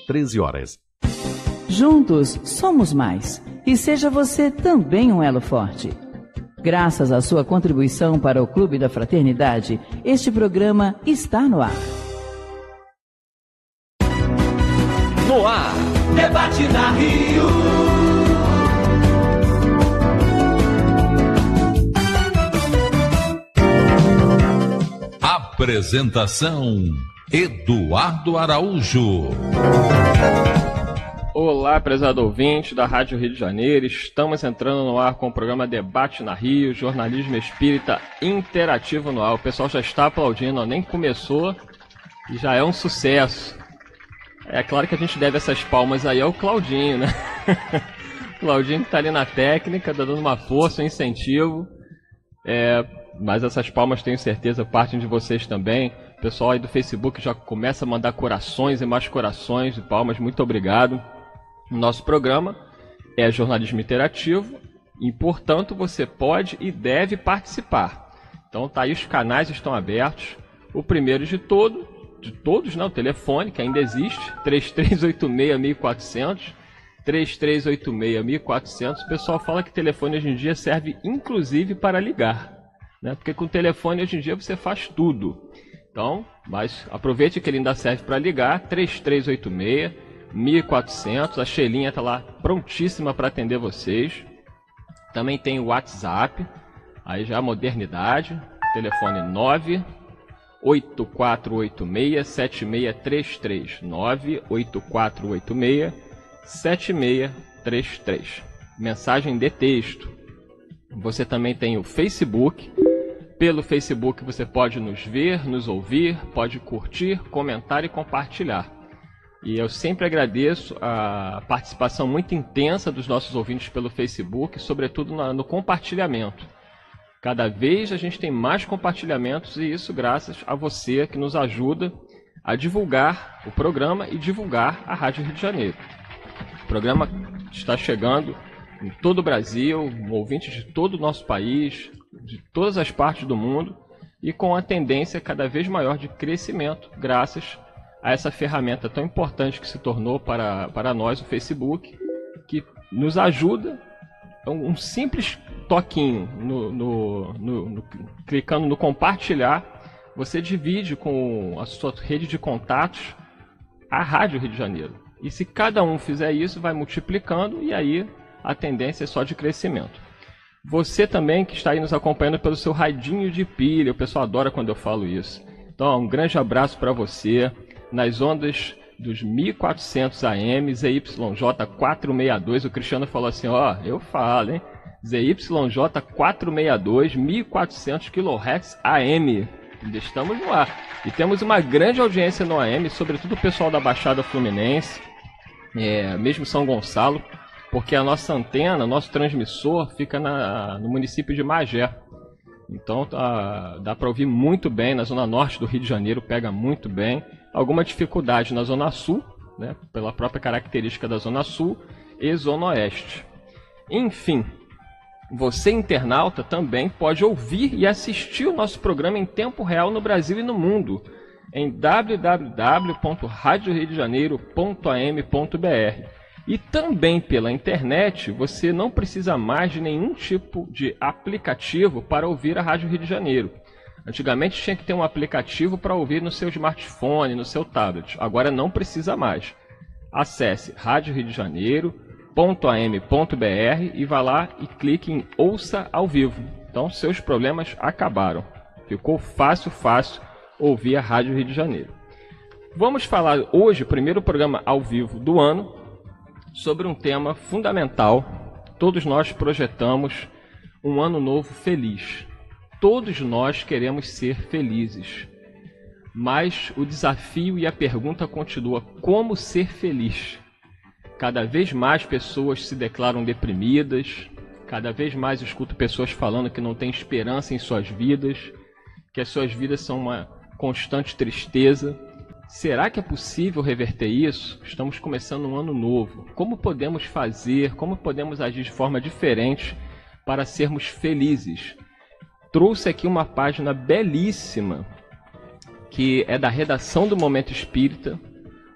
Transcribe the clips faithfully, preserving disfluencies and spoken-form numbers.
treze horas. Juntos somos mais. E seja você também um elo forte. Graças à sua contribuição para o Clube da Fraternidade, este programa está no ar. No ar, debate na Rio. Apresentação: Eduardo Araújo. Olá, prezado ouvinte da Rádio Rio de Janeiro. Estamos entrando no ar com o programa Debate na Rio, jornalismo espírita interativo no ar. O pessoal já está aplaudindo, nem começou e já é um sucesso. É claro que a gente deve essas palmas aí ao Claudinho, né? O Claudinho que está ali na técnica, tá dando uma força, um incentivo. É, mas essas palmas, tenho certeza, partem de vocês também. O pessoal aí do Facebook já começa a mandar corações e mais corações de palmas. Muito obrigado. O nosso programa é jornalismo interativo e, portanto, você pode e deve participar. Então, tá aí, os canais estão abertos. O primeiro de todo, de todos, né, o telefone, que ainda existe, três três oito seis, mil e quatrocentos, três três oito seis, mil e quatrocentos. O pessoal fala que telefone hoje em dia serve inclusive para ligar, né? Porque com o telefone hoje em dia você faz tudo. Então, mas aproveite que ele ainda serve para ligar, três três oito seis, mil e quatrocentos. A Xelinha está lá prontíssima para atender vocês. Também tem o WhatsApp, aí já a modernidade, telefone nove oito quatro oito seis, sete seis três três, nove oito quatro oito seis, sete seis três três. Mensagem de texto. Você também tem o Facebook. Pelo Facebook você pode nos ver, nos ouvir, pode curtir, comentar e compartilhar. E eu sempre agradeço a participação muito intensa dos nossos ouvintes pelo Facebook, sobretudo no compartilhamento. Cada vez a gente tem mais compartilhamentos e isso graças a você que nos ajuda a divulgar o programa e divulgar a Rádio Rio de Janeiro. O programa está chegando em todo o Brasil, ouvintes de todo o nosso país, de todas as partes do mundo e com a tendência cada vez maior de crescimento graças a essa ferramenta tão importante que se tornou para, para nós, o Facebook, que nos ajuda. Um simples toquinho, no, no, no, no, clicando no compartilhar, você divide com a sua rede de contatos a Rádio Rio de Janeiro. E se cada um fizer isso, vai multiplicando e aí a tendência é só de crescimento. Você também que está aí nos acompanhando pelo seu radinho de pilha, o pessoal adora quando eu falo isso. Então, um grande abraço para você nas ondas dos mil e quatrocentos A M, Z Y J quatrocentos e sessenta e dois. O Cristiano falou assim, ó, eu falo, hein? Z Y J quatrocentos e sessenta e dois, mil e quatrocentos quilohertz A M. Estamos no ar. E temos uma grande audiência no A M, sobretudo o pessoal da Baixada Fluminense, é, mesmo São Gonçalo, porque a nossa antena, nosso transmissor, fica na, no município de Magé. Então tá, dá para ouvir muito bem na zona norte do Rio de Janeiro, pega muito bem. Alguma dificuldade na zona sul, né, pela própria característica da zona sul e zona oeste. Enfim, você internauta também pode ouvir e assistir o nosso programa em tempo real no Brasil e no mundo em w w w ponto radio rio de janeiro ponto a m ponto b r. E também pela internet, você não precisa mais de nenhum tipo de aplicativo para ouvir a Rádio Rio de Janeiro. Antigamente tinha que ter um aplicativo para ouvir no seu smartphone, no seu tablet. Agora não precisa mais. Acesse radio rio de janeiro ponto a m ponto b r e vá lá e clique em Ouça ao Vivo. Então seus problemas acabaram. Ficou fácil, fácil ouvir a Rádio Rio de Janeiro. Vamos falar hoje, o primeiro programa ao vivo do ano, sobre um tema fundamental. Todos nós projetamos um ano novo feliz. Todos nós queremos ser felizes. Mas o desafio e a pergunta continua: como ser feliz? Cada vez mais pessoas se declaram deprimidas, cada vez mais eu escuto pessoas falando que não têm esperança em suas vidas, que as suas vidas são uma constante tristeza. Será que é possível reverter isso? Estamos começando um ano novo. Como podemos fazer, como podemos agir de forma diferente para sermos felizes? Trouxe aqui uma página belíssima, que é da redação do Momento Espírita,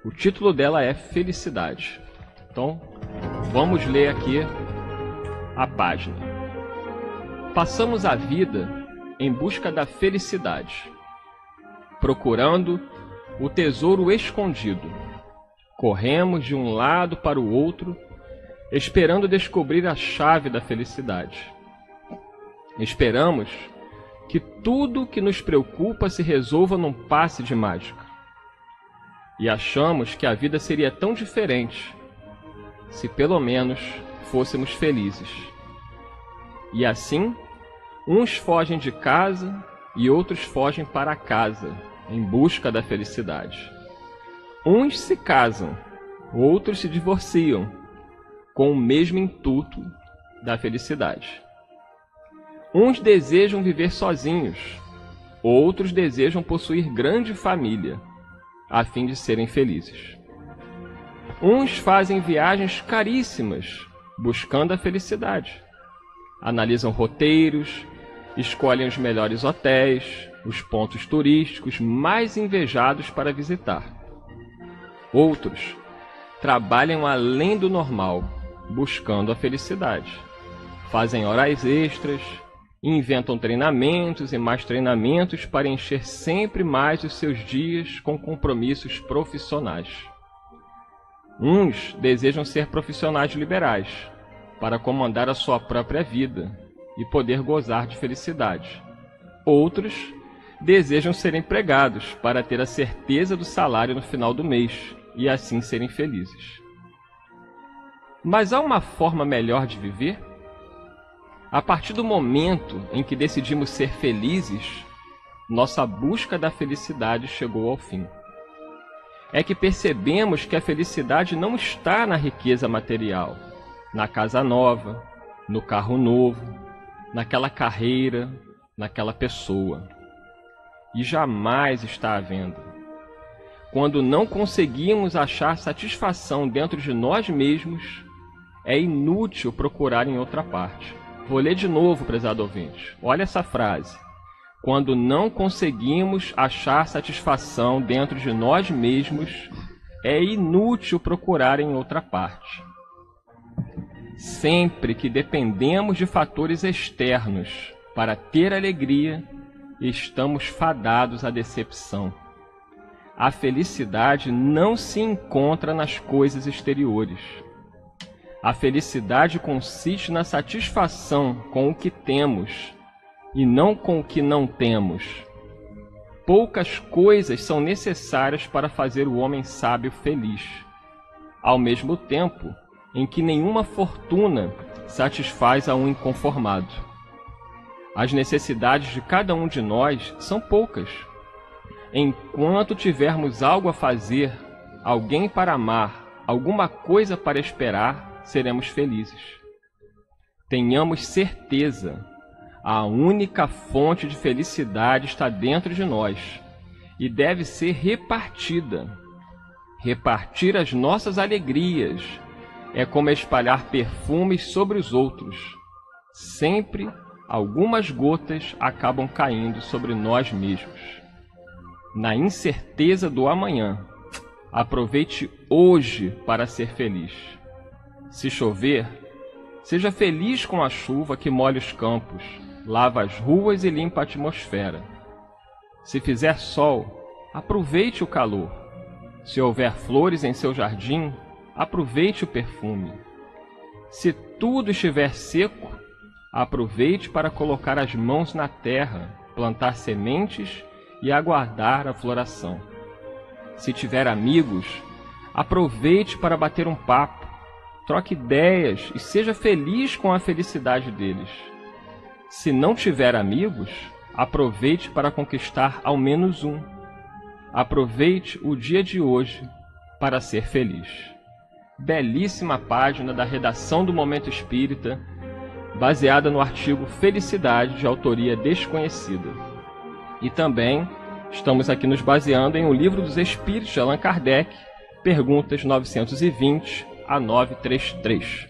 O título dela é Felicidade. Então, vamos ler aqui a página. Passamos a vida em busca da felicidade, procurando o tesouro escondido. Corremos de um lado para o outro, esperando descobrir a chave da felicidade. Esperamos que tudo que nos preocupa se resolva num passe de mágica. E achamos que a vida seria tão diferente se pelo menos fôssemos felizes. E assim, uns fogem de casa e outros fogem para casa em busca da felicidade. Uns se casam, outros se divorciam, com o mesmo intuito da felicidade. Uns desejam viver sozinhos, outros desejam possuir grande família, a fim de serem felizes. Uns fazem viagens caríssimas, buscando a felicidade. Analisam roteiros, escolhem os melhores hotéis, os pontos turísticos mais invejados para visitar. Outros trabalham além do normal, buscando a felicidade. Fazem horas extras, inventam treinamentos e mais treinamentos para encher sempre mais os seus dias com compromissos profissionais. Uns desejam ser profissionais liberais, para comandar a sua própria vida e poder gozar de felicidade. Outros desejam ser empregados para ter a certeza do salário no final do mês e assim serem felizes. Mas há uma forma melhor de viver? A partir do momento em que decidimos ser felizes, nossa busca da felicidade chegou ao fim. É que percebemos que a felicidade não está na riqueza material, na casa nova, no carro novo, naquela carreira, naquela pessoa. E jamais está à venda. Quando não conseguimos achar satisfação dentro de nós mesmos, é inútil procurar em outra parte. Vou ler de novo, prezado ouvinte. Olha essa frase. Quando não conseguimos achar satisfação dentro de nós mesmos, é inútil procurar em outra parte. Sempre que dependemos de fatores externos para ter alegria, estamos fadados à decepção. A felicidade não se encontra nas coisas exteriores. A felicidade consiste na satisfação com o que temos e não com o que não temos. Poucas coisas são necessárias para fazer o homem sábio feliz, ao mesmo tempo em que nenhuma fortuna satisfaz a um inconformado. As necessidades de cada um de nós são poucas. Enquanto tivermos algo a fazer, alguém para amar, alguma coisa para esperar, seremos felizes. Tenhamos certeza, a única fonte de felicidade está dentro de nós e deve ser repartida. Repartir as nossas alegrias é como espalhar perfumes sobre os outros. Sempre algumas gotas acabam caindo sobre nós mesmos. Na incerteza do amanhã, aproveite hoje para ser feliz. Se chover, seja feliz com a chuva que molha os campos, lava as ruas e limpa a atmosfera. Se fizer sol, aproveite o calor. Se houver flores em seu jardim, aproveite o perfume. Se tudo estiver seco, aproveite para colocar as mãos na terra, plantar sementes e aguardar a floração. Se tiver amigos, aproveite para bater um papo, troque ideias e seja feliz com a felicidade deles. Se não tiver amigos, aproveite para conquistar ao menos um. Aproveite o dia de hoje para ser feliz. Belíssima página da redação do Momento Espírita, baseada no artigo Felicidade, de autoria desconhecida. E também estamos aqui nos baseando em O Livro dos Espíritos, de Allan Kardec, perguntas novecentos e vinte a novecentos e trinta e três.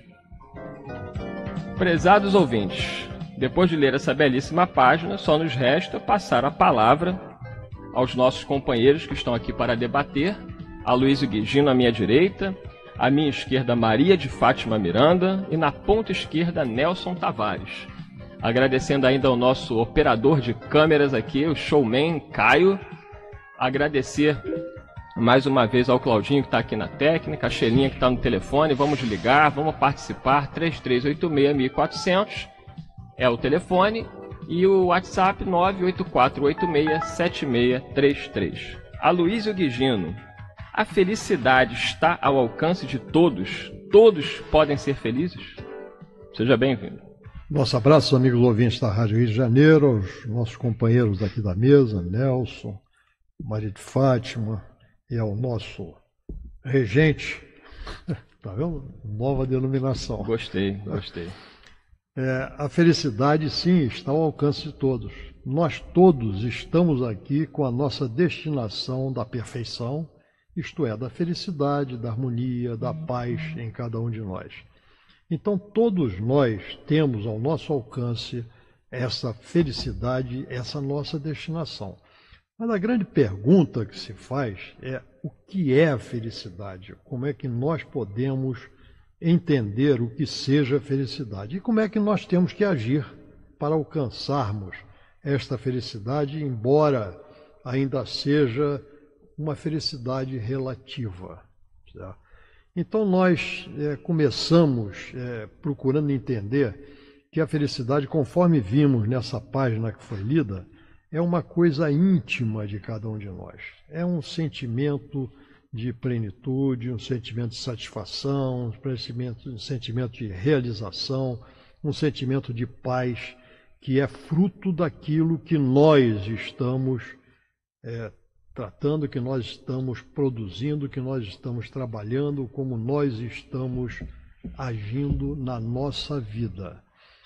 Prezados ouvintes, depois de ler essa belíssima página, só nos resta passar a palavra aos nossos companheiros que estão aqui para debater Aloysio Guigino à minha direita, à minha esquerda Maria de Fátima Miranda e na ponta esquerda Nelson Tavares. Agradecendo ainda ao nosso operador de câmeras aqui, o showman Caio. Agradecer mais uma vez ao Claudinho que está aqui na técnica, a Xelinha que está no telefone. Vamos ligar, vamos participar. três três oito seis, mil e quatrocentos é o telefone e o WhatsApp nove oito quatro oito seis sete seis três três. Aloysio Guigino, a felicidade está ao alcance de todos? Todos podem ser felizes? Seja bem-vindo. Nosso abraço, amigos ouvintes da Rádio Rio de Janeiro, aos nossos companheiros aqui da mesa, Nelson, Maria de Fátima, e ao nosso regente, tá vendo? Nova denominação. Gostei, gostei. É, a felicidade, sim, está ao alcance de todos. Nós todos estamos aqui com a nossa destinação da perfeição, isto é, da felicidade, da harmonia, da paz em cada um de nós. Então, todos nós temos ao nosso alcance essa felicidade, essa nossa destinação. Mas a grande pergunta que se faz é o que é a felicidade? Como é que nós podemos entender o que seja felicidade? E como é que nós temos que agir para alcançarmos esta felicidade, embora ainda seja uma felicidade relativa, certo? Então nós é, começamos é, procurando entender que a felicidade, conforme vimos nessa página que foi lida, é uma coisa íntima de cada um de nós. É um sentimento de plenitude, um sentimento de satisfação, um sentimento, um sentimento de realização, um sentimento de paz, que é fruto daquilo que nós estamos é, tratando, que nós estamos produzindo, que nós estamos trabalhando, como nós estamos agindo na nossa vida.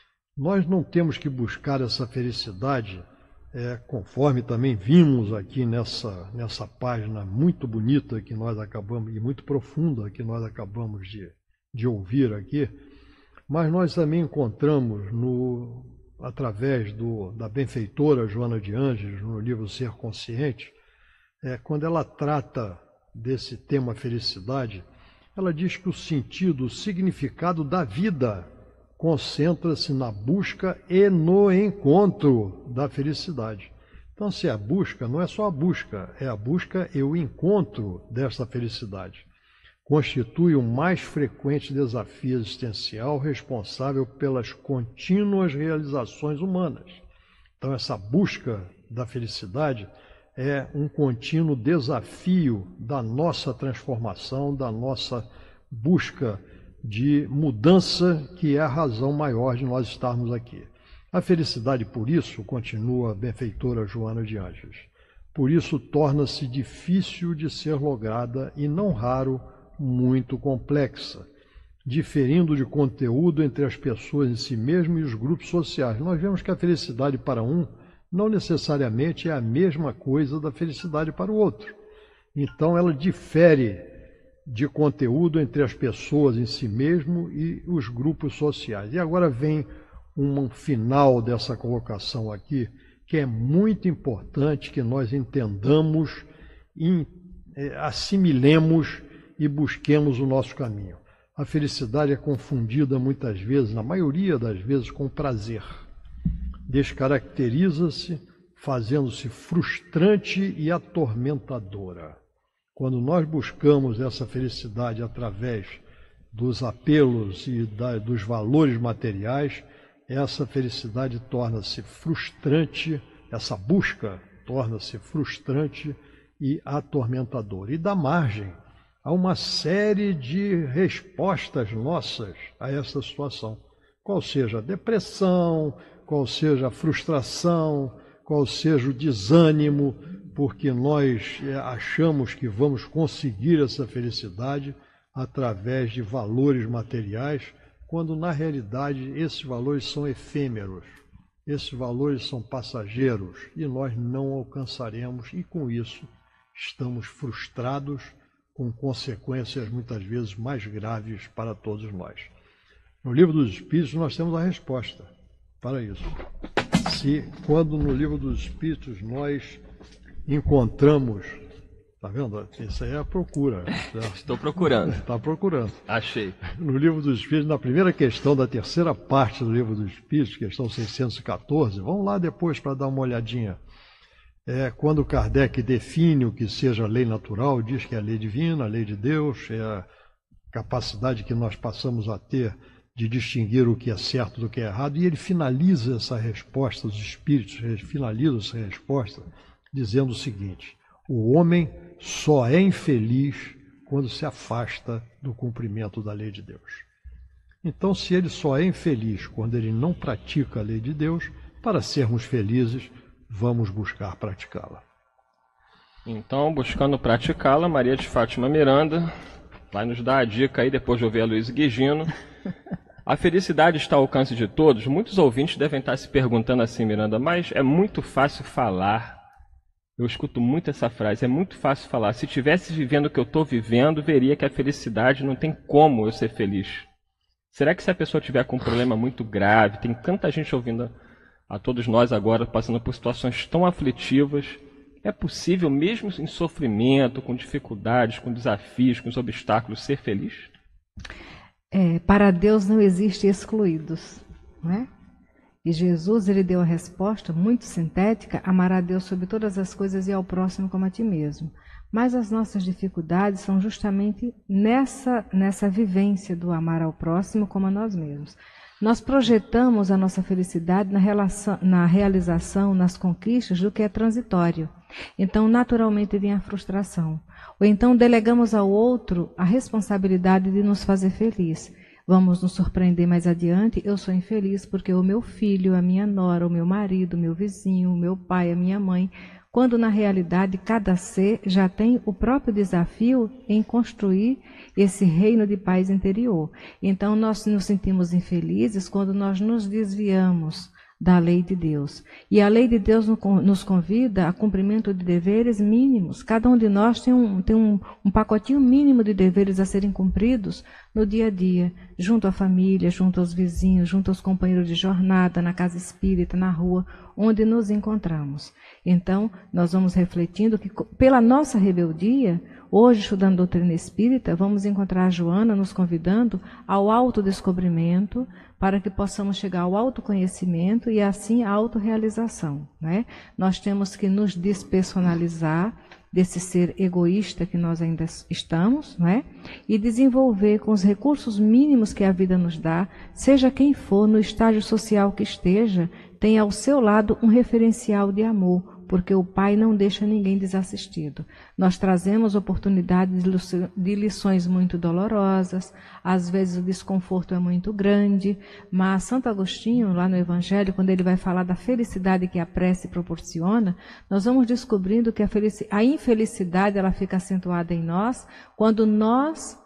Nós não temos que buscar essa felicidade, é, conforme também vimos aqui nessa, nessa página muito bonita que nós acabamos, e muito profunda que nós acabamos de, de ouvir aqui, mas nós também encontramos no, através do, da benfeitora Joana de Ângeles, no livro Ser Consciente, É, quando ela trata desse tema felicidade, ela diz que o sentido, o significado da vida concentra-se na busca e no encontro da felicidade. Então, se é a busca, não é só a busca, é a busca e o encontro desta felicidade. Constitui o mais frequente desafio existencial responsável pelas contínuas realizações humanas. Então, essa busca da felicidade é um contínuo desafio da nossa transformação, da nossa busca de mudança, que é a razão maior de nós estarmos aqui. A felicidade, por isso, continua a benfeitora Joana de Ângeles, por isso torna-se difícil de ser lograda e, não raro, muito complexa, diferindo de conteúdo entre as pessoas em si mesmas e os grupos sociais. Nós vemos que a felicidade para um não necessariamente é a mesma coisa da felicidade para o outro. Então, ela difere de conteúdo entre as pessoas em si mesmo e os grupos sociais. E agora vem um final dessa colocação aqui, que é muito importante que nós entendamos, e assimilemos e busquemos o nosso caminho. A felicidade é confundida muitas vezes, na maioria das vezes, com prazer. Descaracteriza-se, fazendo-se frustrante e atormentadora. Quando nós buscamos essa felicidade através dos apelos e da, dos valores materiais, essa felicidade torna-se frustrante, essa busca torna-se frustrante e atormentadora. E dá margem a uma série de respostas nossas a essa situação. Qual seja a depressão, qual seja a frustração, qual seja o desânimo, porque nós achamos que vamos conseguir essa felicidade através de valores materiais, quando na realidade esses valores são efêmeros, esses valores são passageiros e nós não alcançaremos, e com isso estamos frustrados, com consequências muitas vezes mais graves para todos nós. No Livro dos Espíritos nós temos a resposta para isso. Se, quando no Livro dos Espíritos nós encontramos Tá vendo? Isso aí é a procura. Estou procurando. Está procurando. Achei. No Livro dos Espíritos, na primeira questão da terceira parte do Livro dos Espíritos, questão seiscentos e quatorze, vamos lá depois para dar uma olhadinha. É, quando Kardec define o que seja a lei natural, diz que é a lei divina, a lei de Deus, é a capacidade que nós passamos a ter de distinguir o que é certo do que é errado, e ele finaliza essa resposta, os espíritos finalizam essa resposta dizendo o seguinte: o homem só é infeliz quando se afasta do cumprimento da lei de Deus. Então, se ele só é infeliz quando ele não pratica a lei de Deus, para sermos felizes, vamos buscar praticá-la. Então, buscando praticá-la, Maria de Fátima Miranda vai nos dar a dica aí, depois de ouvir a Luiz Guigino. A felicidade está ao alcance de todos. Muitos ouvintes devem estar se perguntando assim, Miranda, mas é muito fácil falar. Eu escuto muito essa frase, é muito fácil falar. Se estivesse vivendo o que eu estou vivendo, veria que a felicidade não tem como eu ser feliz. Será que se a pessoa tiver com um problema muito grave, tem tanta gente ouvindo a todos nós agora, passando por situações tão aflitivas, é possível, mesmo em sofrimento, com dificuldades, com desafios, com os obstáculos, ser feliz? É, para Deus não existe excluídos, não é? E Jesus, ele deu a resposta muito sintética: amar a Deus sobre todas as coisas e ao próximo como a ti mesmo. Mas as nossas dificuldades são justamente nessa, nessa vivência do amar ao próximo como a nós mesmos. Nós projetamos a nossa felicidade na, relação, na realização, nas conquistas do que é transitório. Então, naturalmente, vem a frustração. Ou então delegamos ao outro a responsabilidade de nos fazer feliz. Vamos nos surpreender mais adiante: eu sou infeliz porque o meu filho, a minha nora, o meu marido, o meu vizinho, o meu pai, a minha mãe, quando na realidade cada ser já tem o próprio desafio em construir esse reino de paz interior. Então nós nos sentimos infelizes quando nós nos desviamos da lei de Deus. E a lei de Deus nos convida a cumprimento de deveres mínimos. Cada um de nós tem um, tem um, um pacotinho mínimo de deveres a serem cumpridos no dia a dia, junto à família, junto aos vizinhos, junto aos companheiros de jornada, na casa espírita, na rua, onde nos encontramos. Então, nós vamos refletindo que, pela nossa rebeldia, hoje, estudando doutrina espírita, vamos encontrar a Joana nos convidando ao autodescobrimento, para que possamos chegar ao autoconhecimento e, assim, à autorrealização, né? Nós temos que nos despersonalizar desse ser egoísta que nós ainda estamos, né? E desenvolver com os recursos mínimos que a vida nos dá, seja quem for, no estágio social que esteja, tenha ao seu lado um referencial de amor, porque o Pai não deixa ninguém desassistido. Nós trazemos oportunidades de lições muito dolorosas, às vezes o desconforto é muito grande, mas Santo Agostinho, lá no Evangelho, quando ele vai falar da felicidade que a prece proporciona, nós vamos descobrindo que a, a infelicidade ela fica acentuada em nós quando nós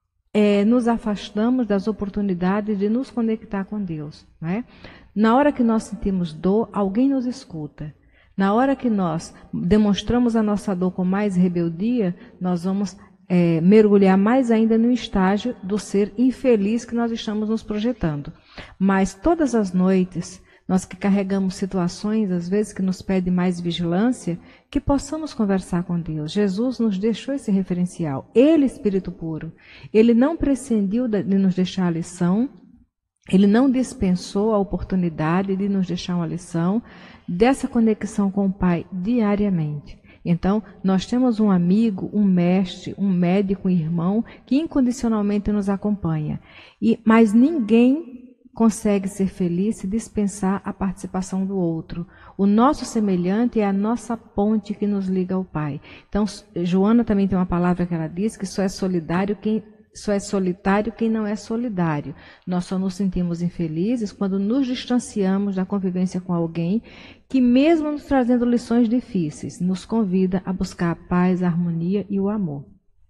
é, nos afastamos das oportunidades de nos conectar com Deus, não é? Na hora que nós sentimos dor, alguém nos escuta. Na hora que nós demonstramos a nossa dor com mais rebeldia, nós vamos é, mergulhar mais ainda no estágio do ser infeliz que nós estamos nos projetando. Mas todas as noites, nós que carregamos situações, às vezes, que nos pedem mais vigilância, que possamos conversar com Deus. Jesus nos deixou esse referencial. Ele, Espírito puro, ele não prescindiu de nos deixar a lição, ele não dispensou a oportunidade de nos deixar uma lição dessa conexão com o Pai diariamente. Então, nós temos um amigo, um mestre, um médico, um irmão que incondicionalmente nos acompanha. E, mas ninguém consegue ser feliz se dispensar a participação do outro. O nosso semelhante é a nossa ponte que nos liga ao Pai. Então, Joana também tem uma palavra que ela diz, que só é solidário quem Só é solitário quem não é solidário. Nós só nos sentimos infelizes quando nos distanciamos da convivência com alguém que, mesmo nos trazendo lições difíceis, nos convida a buscar a paz, a harmonia e o amor.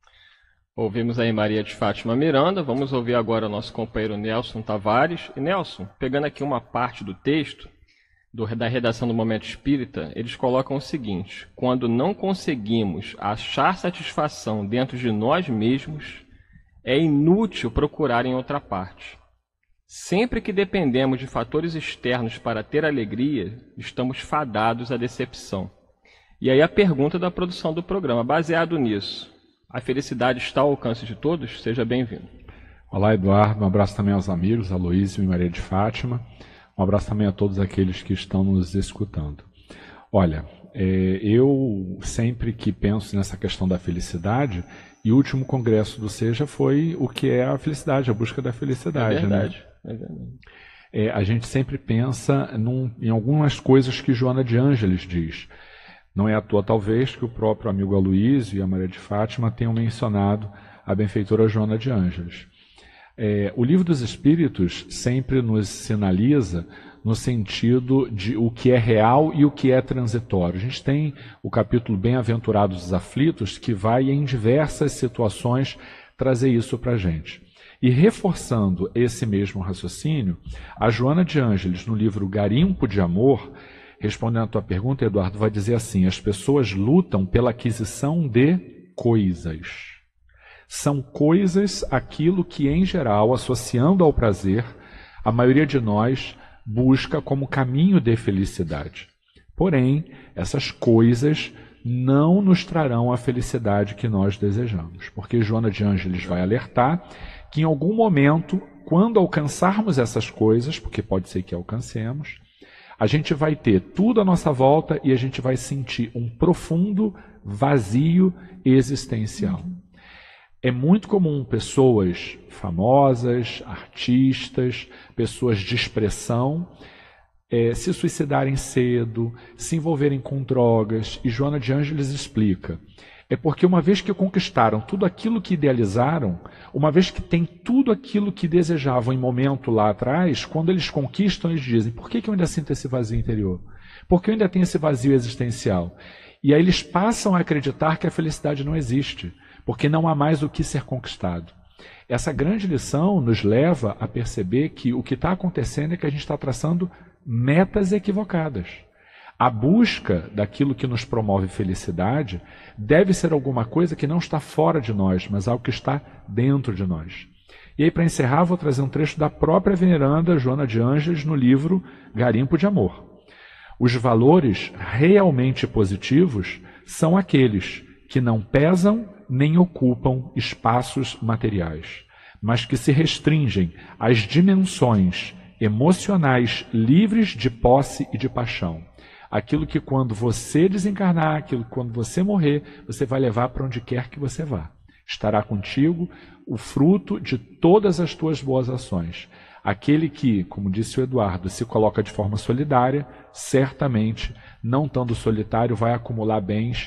Ouvimos aí Maria de Fátima Miranda. Vamos ouvir agora o nosso companheiro Nelson Tavares. E Nelson, pegando aqui uma parte do texto do, da redação do Momento Espírita, eles colocam o seguinte: quando não conseguimos achar satisfação dentro de nós mesmos, é inútil procurar em outra parte. Sempre que dependemos de fatores externos para ter alegria, estamos fadados à decepção. E aí a pergunta da produção do programa, baseado nisso, a felicidade está ao alcance de todos? Seja bem-vindo. Olá, Eduardo. Um abraço também aos amigos, Aloísio e Maria de Fátima. Um abraço também a todos aqueles que estão nos escutando. Olha, é, eu sempre que penso nessa questão da felicidade, e o último congresso do Seja foi o que é a felicidade, a busca da felicidade. É verdade, né? é verdade. É, a gente sempre pensa num, em algumas coisas que Joana de Ângeles diz. Não é à toa, talvez, que o próprio amigo Aloísio e a Maria de Fátima tenham mencionado a benfeitora Joana de Ângeles. É, o Livro dos Espíritos sempre nos sinaliza no sentido de o que é real e o que é transitório. A gente tem o capítulo Bem-aventurados os aflitos, que vai em diversas situações trazer isso para a gente. E reforçando esse mesmo raciocínio, a Joana de Ângeles, no livro Garimpo de Amor, respondendo à tua pergunta, Eduardo, vai dizer assim: as pessoas lutam pela aquisição de coisas. São coisas aquilo que, em geral, associando ao prazer, a maioria de nós busca como caminho de felicidade. Porém, essas coisas não nos trarão a felicidade que nós desejamos, porque Joana de Ângeles vai alertar que em algum momento, quando alcançarmos essas coisas, porque pode ser que alcancemos, a gente vai ter tudo à nossa volta e a gente vai sentir um profundo vazio existencial. É muito comum pessoas famosas, artistas, pessoas de expressão, é, se suicidarem cedo, se envolverem com drogas. E Joana de Ângeles explica. É porque uma vez que conquistaram tudo aquilo que idealizaram, uma vez que tem tudo aquilo que desejavam em momento lá atrás, quando eles conquistam, eles dizem: por que que eu ainda sinto esse vazio interior? Por que eu ainda tenho esse vazio existencial? E aí eles passam a acreditar que a felicidade não existe, porque não há mais o que ser conquistado. Essa grande lição nos leva a perceber que o que está acontecendo é que a gente está traçando metas equivocadas. A busca daquilo que nos promove felicidade deve ser alguma coisa que não está fora de nós, mas algo que está dentro de nós. E aí, para encerrar, vou trazer um trecho da própria veneranda Joana de Ângeles no livro Garimpo de Amor. Os valores realmente positivos são aqueles que não pesam nem ocupam espaços materiais, mas que se restringem às dimensões emocionais livres de posse e de paixão. Aquilo que quando você desencarnar, aquilo que quando você morrer, você vai levar para onde quer que você vá. Estará contigo o fruto de todas as tuas boas ações. Aquele que, como disse o Eduardo, se coloca de forma solidária, certamente, não estando solitário, vai acumular bens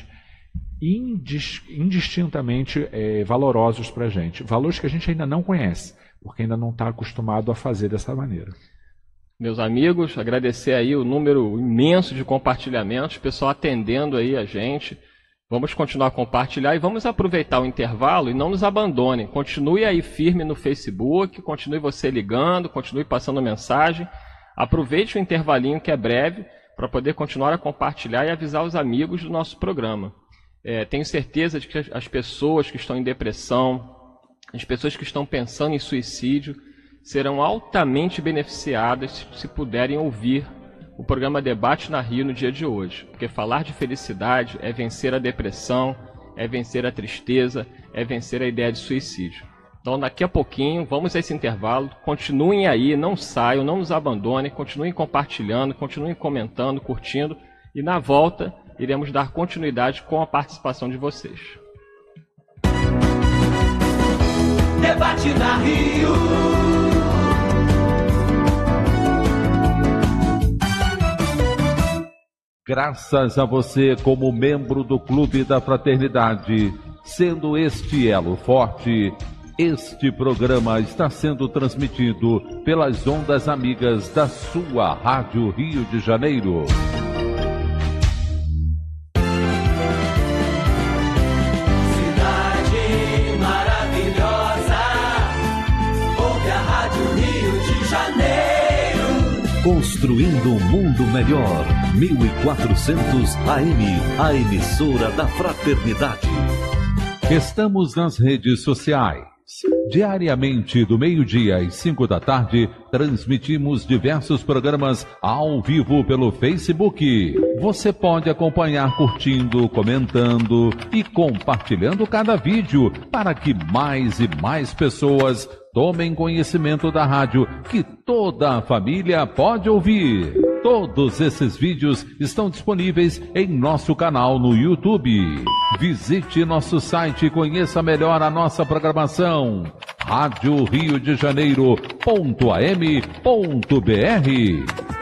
indistintamente é, valorosos para a gente. Valores que a gente ainda não conhece, porque ainda não está acostumado a fazer dessa maneira. Meus amigos, agradecer aí o número imenso de compartilhamentos, pessoal atendendo aí a gente. Vamos continuar a compartilhar e vamos aproveitar o intervalo e não nos abandonem. Continue aí firme no Facebook, continue você ligando, continue passando mensagem. Aproveite o intervalinho que é breve para poder continuar a compartilhar e avisar os amigos do nosso programa. É, tenho certeza de que as pessoas que estão em depressão, as pessoas que estão pensando em suicídio, serão altamente beneficiadas se puderem ouvir o programa Debate na Rio no dia de hoje. Porque falar de felicidade é vencer a depressão, é vencer a tristeza, é vencer a ideia de suicídio. Então daqui a pouquinho, vamos a esse intervalo, continuem aí, não saiam, não nos abandonem, continuem compartilhando, continuem comentando, curtindo, e na volta iremos dar continuidade com a participação de vocês. Debate na Rio. Graças a você, como membro do Clube da Fraternidade, sendo este elo forte, este programa está sendo transmitido pelas ondas amigas da sua Rádio Rio de Janeiro. Cidade maravilhosa, ouve a Rádio Rio de Janeiro. Construindo um mundo melhor. mil e quatrocentos A M, a emissora da Fraternidade. Estamos nas redes sociais. Diariamente, do meio-dia às cinco da tarde, transmitimos diversos programas ao vivo pelo Facebook. Você pode acompanhar curtindo, comentando e compartilhando cada vídeo para que mais e mais pessoas tomem conhecimento da rádio que toda a família pode ouvir. Todos esses vídeos estão disponíveis em nosso canal no YouTube. Visite nosso site e conheça melhor a nossa programação. rádio rio de janeiro ponto a m ponto b r.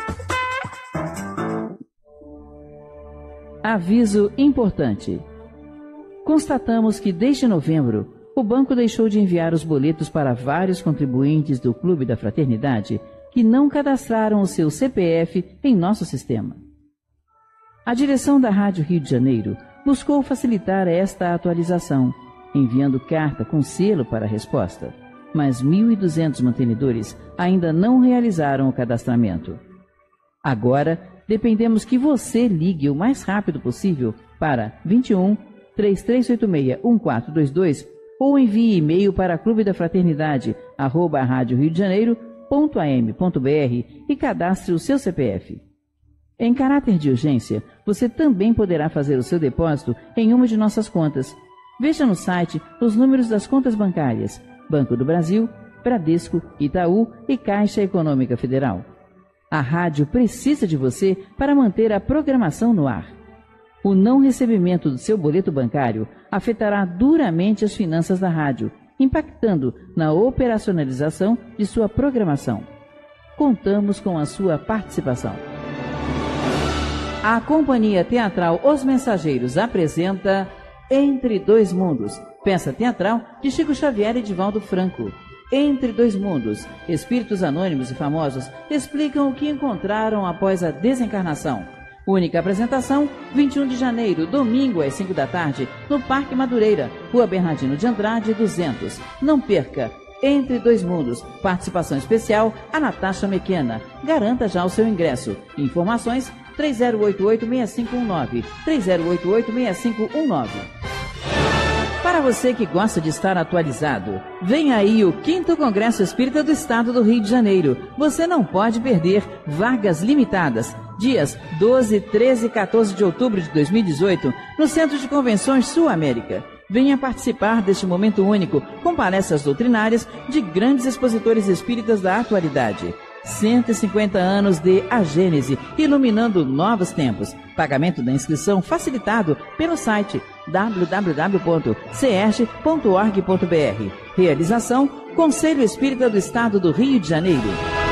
Aviso importante. Constatamos que desde novembro, o banco deixou de enviar os boletos para vários contribuintes do Clube da Fraternidade que não cadastraram o seu C P F em nosso sistema. A direção da Rádio Rio de Janeiro buscou facilitar esta atualização, enviando carta com selo para a resposta, mas mil e duzentos mantenedores ainda não realizaram o cadastramento. Agora, dependemos que você ligue o mais rápido possível para vinte e um, três três oito seis, um quatro dois dois ou envie e-mail para clube da fraternidade arroba rádio rio de janeiro ponto a m ponto b r e cadastre o seu C P F. Em caráter de urgência, você também poderá fazer o seu depósito em uma de nossas contas. Veja no site os números das contas bancárias: Banco do Brasil, Bradesco, Itaú e Caixa Econômica Federal. A rádio precisa de você para manter a programação no ar. O não recebimento do seu boleto bancário afetará duramente as finanças da rádio, impactando na operacionalização de sua programação. Contamos com a sua participação. A Companhia Teatral Os Mensageiros apresenta Entre Dois Mundos, peça teatral de Chico Xavier e Divaldo Franco. Entre Dois Mundos, espíritos anônimos e famosos explicam o que encontraram após a desencarnação. Única apresentação, vinte e um de janeiro, domingo às cinco da tarde, no Parque Madureira, Rua Bernardino de Andrade, duzentos. Não perca! Entre Dois Mundos, participação especial, a Natasha Mequena. Garanta já o seu ingresso. Informações, três zero oito oito, seis cinco um nove, três zero oito oito, seis cinco um nove. Para você que gosta de estar atualizado, vem aí o quinto Congresso Espírita do Estado do Rio de Janeiro. Você não pode perder, vagas limitadas. Dias doze, treze e quatorze de outubro de dois mil e dezoito, no Centro de Convenções Sul América. Venha participar deste momento único, com palestras doutrinárias de grandes expositores espíritas da atualidade. cento e cinquenta anos de A Gênese, iluminando novos tempos. Pagamento da inscrição facilitado pelo site w w w ponto c e r g ponto org ponto b r. Realização: Conselho Espírita do Estado do Rio de Janeiro.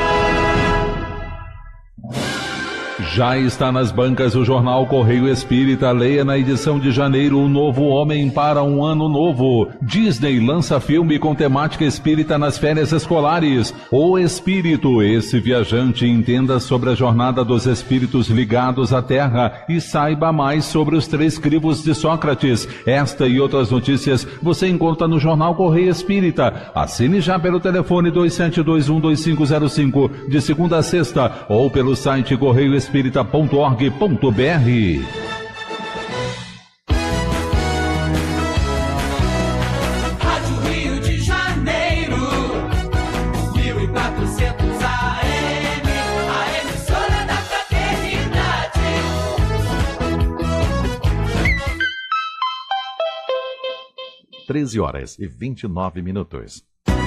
Já está nas bancas o jornal Correio Espírita. Leia na edição de janeiro O Novo Homem para um Ano Novo. Disney lança filme com temática espírita nas férias escolares. O Espírito, esse viajante, entenda sobre a jornada dos espíritos ligados à Terra e saiba mais sobre os três crivos de Sócrates. Esta e outras notícias você encontra no jornal Correio Espírita. Assine já pelo telefone dois sete dois um dois cinco zero cinco de segunda a sexta ou pelo site correio espírita ponto org ponto b r. Rádio Rio de Janeiro, mil e quatrocentos A M, a emissora da fraternidade. treze horas e vinte e nove minutos.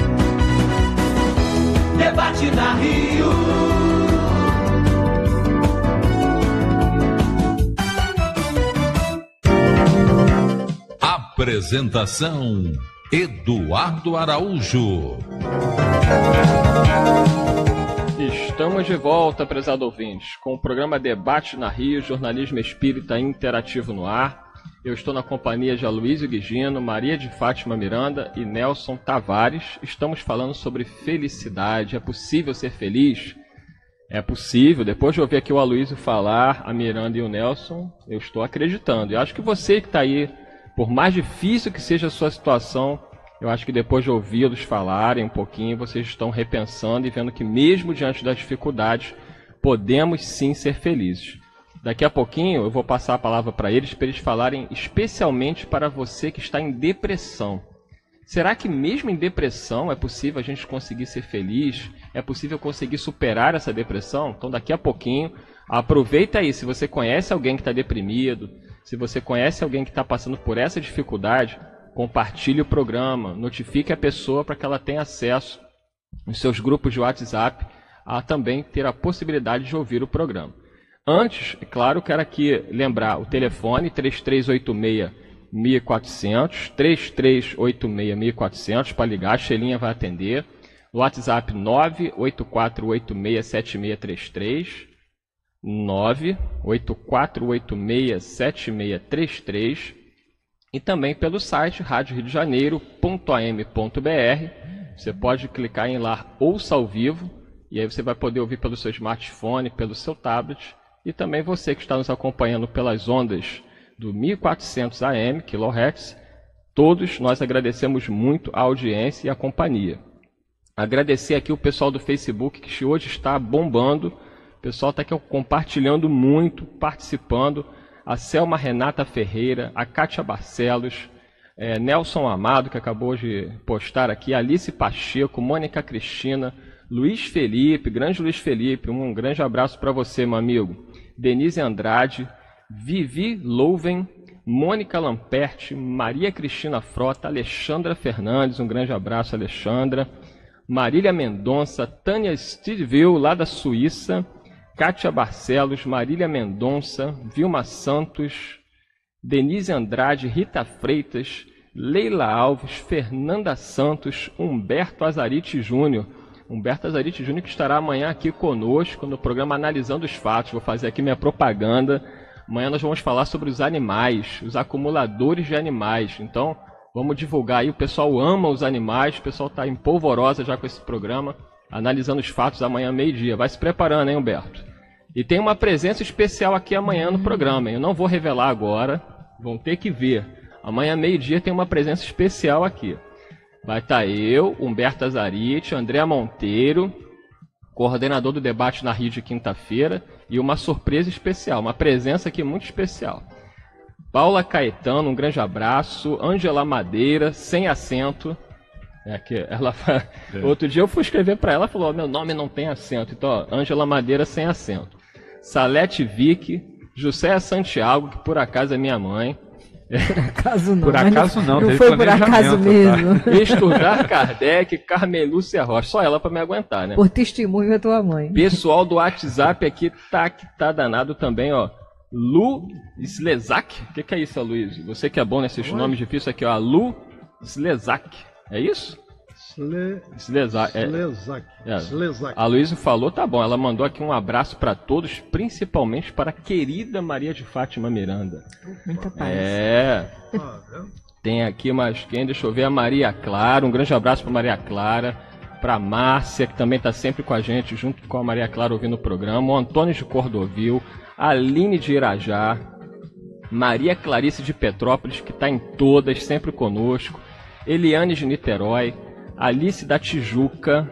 Debate na Rio. Apresentação: Eduardo Araújo. Estamos de volta, prezado ouvintes, com o programa Debate na Rio, jornalismo espírita interativo no ar. Eu estou na companhia de Aloysio Guigino, Maria de Fátima Miranda e Nelson Tavares. Estamos falando sobre felicidade. É possível ser feliz? É possível. Depois de ouvir aqui o Aloysio falar, a Miranda e o Nelson, eu estou acreditando. E acho que você que está aí, por mais difícil que seja a sua situação, eu acho que depois de ouvi-los falarem um pouquinho, vocês estão repensando e vendo que mesmo diante das dificuldades, podemos sim ser felizes. Daqui a pouquinho eu vou passar a palavra para eles, para eles falarem especialmente para você que está em depressão. Será que mesmo em depressão é possível a gente conseguir ser feliz? É possível conseguir superar essa depressão? Então daqui a pouquinho, aproveita aí, se você conhece alguém que está deprimido, se você conhece alguém que está passando por essa dificuldade, compartilhe o programa, notifique a pessoa para que ela tenha acesso nos seus grupos de WhatsApp a também ter a possibilidade de ouvir o programa. Antes, é claro, quero aqui lembrar o telefone três três oito seis, um quatro zero zero, três três oito seis, um quatro zero zero, para ligar, a Xelinha vai atender. O WhatsApp nove oito quatro oito seis, sete seis três três, nove oito quatro oito seis, sete seis três três, e também pelo site rádio rio de janeiro ponto a m ponto b r. Você pode clicar em lá Ouça ao Vivo, e aí você vai poder ouvir pelo seu smartphone, pelo seu tablet, e também você que está nos acompanhando pelas ondas do mil e quatrocentos A M, kHz. Todos nós agradecemos muito a audiência e a companhia. Agradecer aqui o pessoal do Facebook, que hoje está bombando. O pessoal está aqui compartilhando muito, participando. A Selma Renata Ferreira, a Kátia Barcelos, é, Nelson Amado, que acabou de postar aqui, Alice Pacheco, Mônica Cristina, Luiz Felipe, grande Luiz Felipe, um grande abraço para você, meu amigo. Denise Andrade, Vivi Louven, Mônica Lamperti, Maria Cristina Frota, Alexandra Fernandes, um grande abraço, Alexandra. Marília Mendonça, Tânia Stidville, lá da Suíça, Kátia Barcelos, Marília Mendonça, Vilma Santos, Denise Andrade, Rita Freitas, Leila Alves, Fernanda Santos, Humberto Azarite Júnior. Humberto Azarite Júnior que estará amanhã aqui conosco no programa Analisando os Fatos. Vou fazer aqui minha propaganda. Amanhã nós vamos falar sobre os animais, os acumuladores de animais. Então, vamos divulgar aí. O pessoal ama os animais, o pessoal está em polvorosa já com esse programa. Analisando os Fatos amanhã meio-dia. Vai se preparando, hein, Humberto? E tem uma presença especial aqui amanhã no programa, hein? Eu não vou revelar agora, vão ter que ver. Amanhã meio-dia tem uma presença especial aqui. Vai estar eu, Humberto Azarite, André Monteiro, coordenador do debate na Rio de quinta-feira, e uma surpresa especial, uma presença aqui muito especial. Paula Caetano, um grande abraço. Ângela Madeira, sem acento. É que ela é. Outro dia eu fui escrever para ela, ela falou: meu nome não tem acento. Então, Ângela Madeira sem acento. Salete Vick, José Santiago, que por acaso é minha mãe. Por acaso não. Por acaso não, não teve foi por acaso mesmo. Tá? Estudar Kardec, Carmelúcia Rocha. Só ela para me aguentar, né? Por testemunho é tua mãe. Pessoal do WhatsApp aqui tá, que tá danado também, ó. Lu Slezak. O que, que é isso, Luiz? Você que é bom nesses Oi? nomes difíceis aqui, ó. Lu Slezak. É isso? Sle... Slezak. É. Slezak. É. Slezak. A Luísa falou, tá bom. Ela mandou aqui um abraço para todos, principalmente para a querida Maria de Fátima Miranda. Muita paz. É. Tem aqui mais quem? Deixa eu ver. A Maria Clara. Um grande abraço para Maria Clara. Para Márcia, que também está sempre com a gente, junto com a Maria Clara ouvindo o programa. O Antônio de Cordovil. A Aline de Irajá. Maria Clarice de Petrópolis, que está em todas, sempre conosco. Eliane de Niterói. Alice da Tijuca,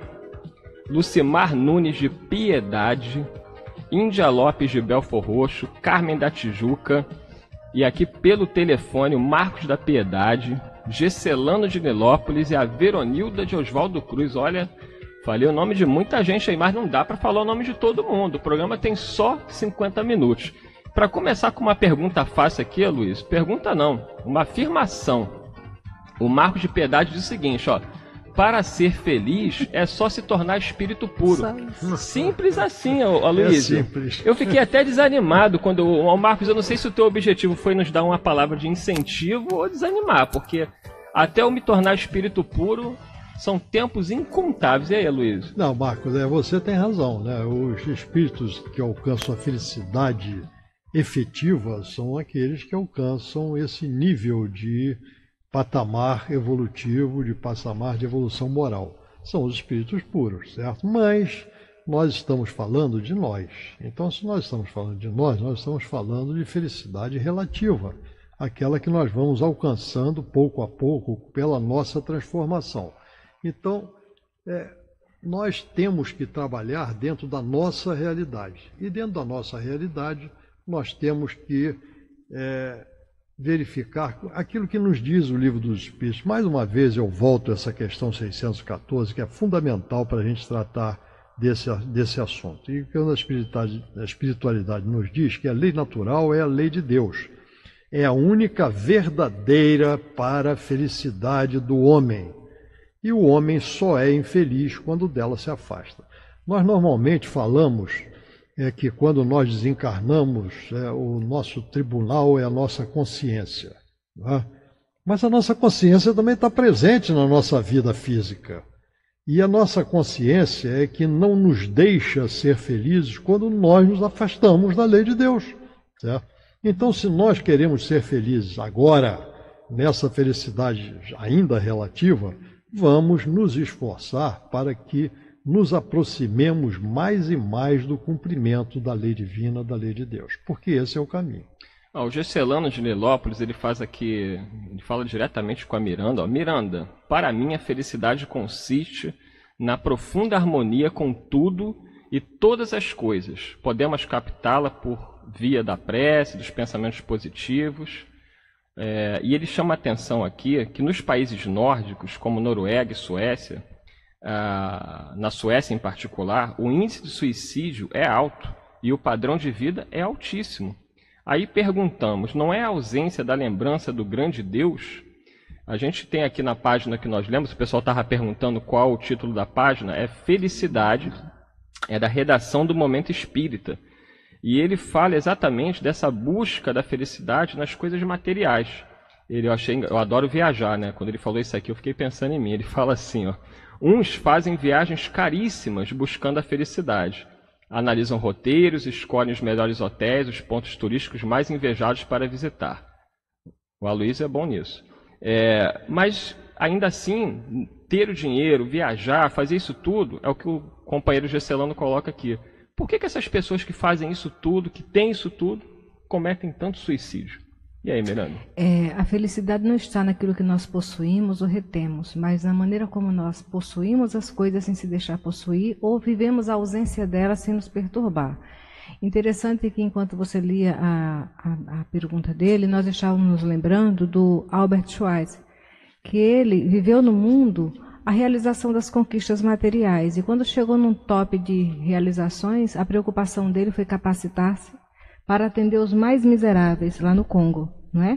Lucimar Nunes de Piedade, Índia Lopes de Belfor Roxo, Carmen da Tijuca, e aqui pelo telefone o Marcos da Piedade, Gesselano de Nilópolis e a Veronilda de Oswaldo Cruz. Olha, falei o nome de muita gente aí, mas não dá para falar o nome de todo mundo. O programa tem só cinquenta minutos. Para começar com uma pergunta fácil aqui, Luiz, pergunta não, uma afirmação. O Marcos de Piedade diz o seguinte, ó: para ser feliz é só se tornar espírito puro. Simples assim, Aloysio. É simples. Eu fiquei até desanimado quando o Marcos, eu não sei se o teu objetivo foi nos dar uma palavra de incentivo ou desanimar, porque até eu me tornar espírito puro são tempos incontáveis. E aí, Aloysio? Não, Marcos, é, você tem razão, né? Os espíritos que alcançam a felicidade efetiva são aqueles que alcançam esse nível de patamar evolutivo, de patamar de evolução moral. São os espíritos puros, certo? Mas nós estamos falando de nós. Então, se nós estamos falando de nós, nós estamos falando de felicidade relativa, aquela que nós vamos alcançando pouco a pouco pela nossa transformação. Então, é, nós temos que trabalhar dentro da nossa realidade. E dentro da nossa realidade, nós temos que é, verificar aquilo que nos diz o Livro dos Espíritos. Mais uma vez eu volto a essa questão seiscentos e quatorze, que é fundamental para a gente tratar desse, desse assunto. E quando a espiritualidade, a espiritualidade nos diz que a lei natural é a lei de Deus. É a única verdadeira para a felicidade do homem. E o homem só é infeliz quando dela se afasta. Nós normalmente falamos é, que quando nós desencarnamos, é, o nosso tribunal é a nossa consciência. Não é? Mas a nossa consciência também está presente na nossa vida física. E a nossa consciência é que não nos deixa ser felizes quando nós nos afastamos da lei de Deus. Certo? Então, se nós queremos ser felizes agora, nessa felicidade ainda relativa, vamos nos esforçar para que nos aproximemos mais e mais do cumprimento da lei divina, da lei de Deus, porque esse é o caminho. Ah, o Gesselano de Nilópolis, ele faz aqui, ele fala diretamente com a Miranda. Ó, Miranda, para mim a felicidade consiste na profunda harmonia com tudo e todas as coisas. Podemos captá-la por via da prece, dos pensamentos positivos. É, e ele chama a atenção aqui que nos países nórdicos, como Noruega e Suécia, ah, na Suécia em particular, o índice de suicídio é alto e o padrão de vida é altíssimo. Aí perguntamos, não é a ausência da lembrança do grande Deus? A gente tem aqui na página que nós lemos, o pessoal estava perguntando qual o título da página, é Felicidade, é da redação do Momento Espírita. E ele fala exatamente dessa busca da felicidade nas coisas materiais. Ele, eu, achei, eu adoro viajar, né? Quando ele falou isso aqui, eu fiquei pensando em mim. Ele fala assim, ó, uns fazem viagens caríssimas buscando a felicidade. Analisam roteiros, escolhem os melhores hotéis, os pontos turísticos mais invejados para visitar. O Aloysio é bom nisso. É, mas, ainda assim, ter o dinheiro, viajar, fazer isso tudo, é o que o companheiro Gesselano coloca aqui. Por que que essas pessoas que fazem isso tudo, que têm isso tudo, cometem tanto suicídio? E aí, Miranda? É, a felicidade não está naquilo que nós possuímos ou retemos, mas na maneira como nós possuímos as coisas sem se deixar possuir ou vivemos a ausência delas sem nos perturbar. Interessante que enquanto você lia a, a, a pergunta dele, nós estávamos nos lembrando do Albert Schweitzer, que ele viveu no mundo a realização das conquistas materiais. E quando chegou num top de realizações, a preocupação dele foi capacitar-se para atender os mais miseráveis lá no Congo, não é?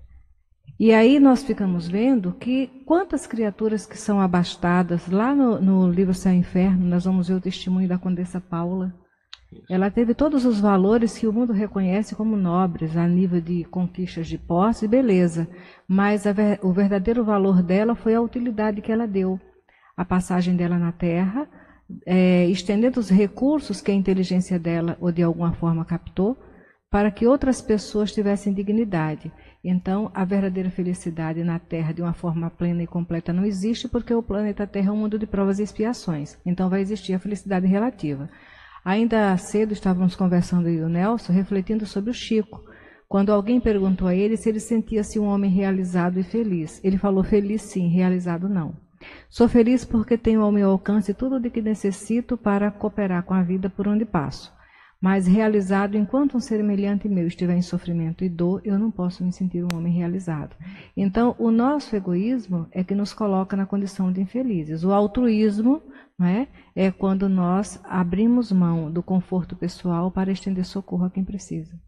E aí nós ficamos vendo que quantas criaturas que são abastadas, lá no, no livro Céu e Inferno, nós vamos ver o testemunho da Condessa Paula. Ela teve todos os valores que o mundo reconhece como nobres, a nível de conquistas de posse e beleza, mas a, o verdadeiro valor dela foi a utilidade que ela deu. A passagem dela na Terra, é, estendendo os recursos que a inteligência dela, ou de alguma forma, captou, para que outras pessoas tivessem dignidade. Então, a verdadeira felicidade na Terra, de uma forma plena e completa, não existe, porque o planeta Terra é um mundo de provas e expiações. Então, vai existir a felicidade relativa. Ainda cedo estávamos conversando eu e o Nelson, refletindo sobre o Chico. Quando alguém perguntou a ele se ele sentia-se um homem realizado e feliz. Ele falou, feliz sim, realizado não. Sou feliz porque tenho ao meu alcance tudo de que necessito para cooperar com a vida por onde passo. Mas realizado, enquanto um semelhante meu estiver em sofrimento e dor, eu não posso me sentir um homem realizado. Então, o nosso egoísmo é que nos coloca na condição de infelizes. O altruísmo, não é, é quando nós abrimos mão do conforto pessoal para estender socorro a quem precisa.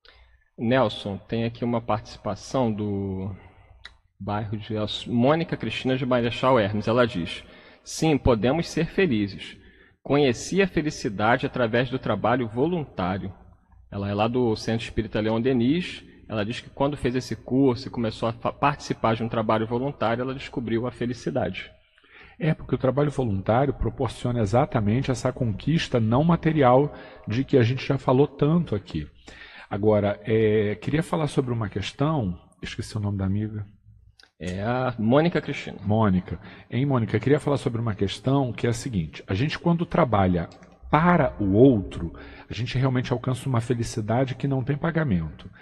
Nelson, tem aqui uma participação do bairro de Mônica Cristina de Marechal Hermes. Ela diz, sim, podemos ser felizes. Conheci a felicidade através do trabalho voluntário. Ela é lá do Centro Espírita Leon Denis. Ela diz que quando fez esse curso e começou a participar de um trabalho voluntário, ela descobriu a felicidade. É, porque o trabalho voluntário proporciona exatamente essa conquista não material de que a gente já falou tanto aqui. Agora, é, queria falar sobre uma questão, esqueci o nome da amiga. É a Mônica Cristina. Mônica. Hein, Mônica, eu queria falar sobre uma questão que é a seguinte. A gente, quando trabalha para o outro, a gente realmente alcança uma felicidade que não tem pagamento.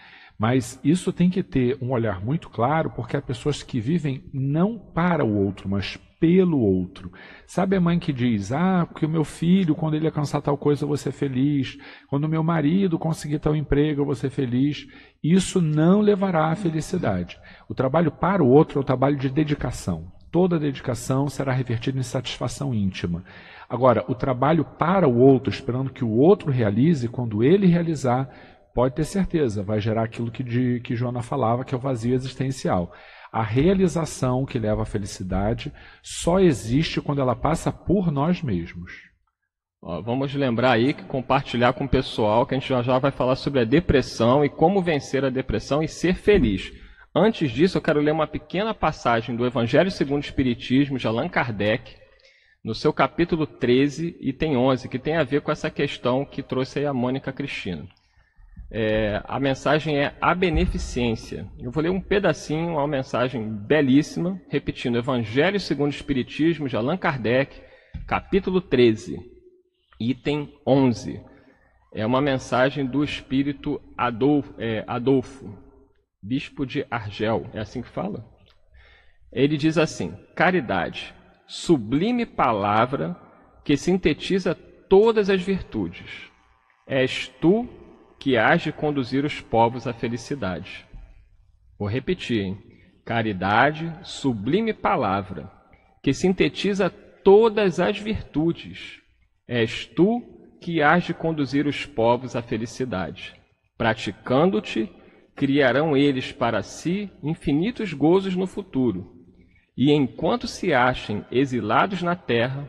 Mas isso tem que ter um olhar muito claro, porque há pessoas que vivem não para o outro, mas pelo outro. Sabe a mãe que diz, ah, porque o meu filho, quando ele alcançar tal coisa, eu vou ser feliz. Quando o meu marido conseguir tal emprego, eu vou ser feliz. Isso não levará à felicidade. O trabalho para o outro é o trabalho de dedicação. Toda dedicação será revertida em satisfação íntima. Agora, o trabalho para o outro, esperando que o outro realize, quando ele realizar, pode ter certeza, vai gerar aquilo que, de, que Joana falava, que é o vazio existencial. A realização que leva à felicidade só existe quando ela passa por nós mesmos. Ó, vamos lembrar aí que compartilhar com o pessoal que a gente já, já vai falar sobre a depressão e como vencer a depressão e ser feliz. Antes disso, eu quero ler uma pequena passagem do Evangelho segundo o Espiritismo de Allan Kardec, no seu capítulo treze, item onze, que tem a ver com essa questão que trouxe aí a Mônica Cristina. É, a mensagem é a beneficência. Eu vou ler um pedacinho, uma mensagem belíssima, repetindo, Evangelho segundo o Espiritismo de Allan Kardec, capítulo treze, item onze. É uma mensagem do espírito Adolfo, é, Adolfo, bispo de Argel, é assim que fala? Ele diz assim, caridade, sublime palavra que sintetiza todas as virtudes. És tu que hás de conduzir os povos à felicidade. Vou repetir, hein? Caridade, sublime palavra, que sintetiza todas as virtudes. És tu que hás de conduzir os povos à felicidade. Praticando-te, criarão eles para si infinitos gozos no futuro. E enquanto se achem exilados na terra,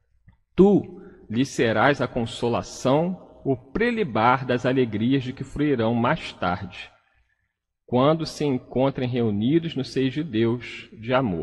tu lhes serás a consolação, o prelibar das alegrias de que fruirão mais tarde, quando se encontrem reunidos no seio de Deus de amor.